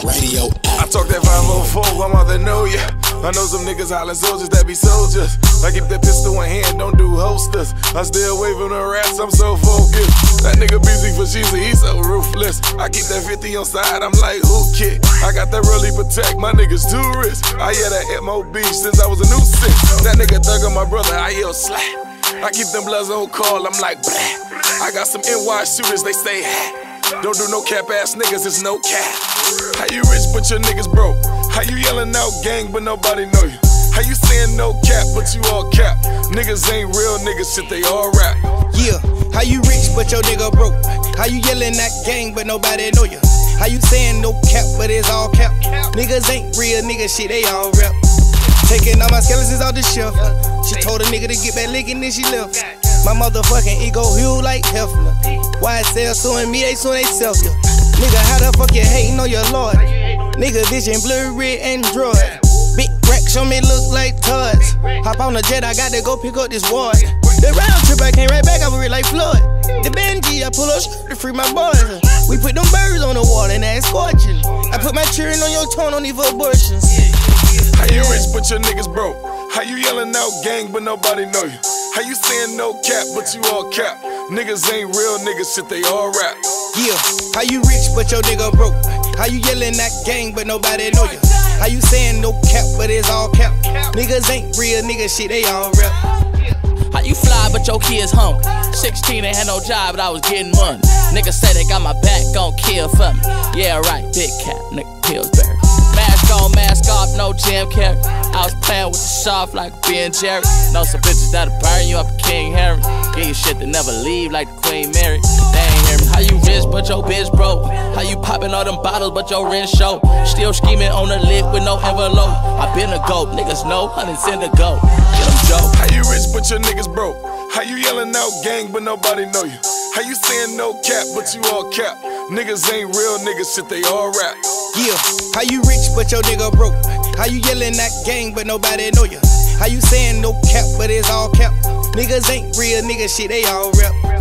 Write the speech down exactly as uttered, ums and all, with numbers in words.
Radio I talk that five oh four, I'm out there know ya. I know some niggas hollering soldiers that be soldiers. I keep that pistol in hand, don't do holsters. I stay away from the rats, I'm so focused. That nigga busy for Sheezy, he's so ruthless. I keep that fifty on side, I'm like, who kid? I got that really protect, my niggas too rich. I hear that M O B since I was a nuisance. That nigga thug on my brother, I yell slap. I keep them bloods on call, I'm like, blah. I got some N Y shooters, they say, ha. Don't do no cap ass niggas, it's no cap. How you rich but your niggas broke? How you yelling out gang but nobody know you? How you saying no cap but you all cap? Niggas ain't real niggas, shit, they all rap. Yeah, how you rich but your nigga broke? How you yelling that gang but nobody know you? How you saying no cap but it's all cap? Niggas ain't real niggas, shit, they all rap. Taking all my skeletons off the shelf. She told a nigga to get back licking, then she left. My motherfucking ego huge like Hefner. Y S L suing me, they suing they self, yeah. Nigga, how the fuck you hating on your lord? Nigga, vision blurry, red Android. Big racks on me look like toys. Hop on the jet, I got to go pick up this ward. The round trip, I came right back, I was real like Floyd. The Benji, I pull up to free my boys. We put them birds on the water and that's scorching. I put my cheering on your tone, don't need for abortions. How you rich but your niggas broke? How you yelling out gang but nobody know you? How you saying no cap but you all cap? Niggas ain't real niggas, shit, they all rap. Yeah, how you rich but your nigga broke? How you yelling that gang but nobody know you? How you saying no cap but it's all cap? Niggas ain't real niggas, shit, they all rap. How you fly but your kids hungry? sixteen ain't had no job but I was getting money. Niggas say they got my back, gon' kill for me. Yeah right, big cap, nigga Pillsbury. Mask on, mask off, no Jim Carrey. I was playing with the soft like Ben Jerry. Know some bitches that'll burn you up at King Harry. Give you shit that never leave like the Queen Mary. They ain't hear me. How you rich but your bitch broke? How you popping all them bottles but your rent show? Still scheming on the lit with no envelope. I been a goat, niggas know, hundreds in the go. Get them Joe. How you rich but your niggas broke? How you yelling out gang but nobody know you? How you saying no cap but you all cap? Niggas ain't real niggas, shit, they all rap. Yeah, how you rich but your nigga broke? How you yelling that gang but nobody know you? How you saying no cap but it's all cap? Niggas ain't real niggas, shit, they all rap.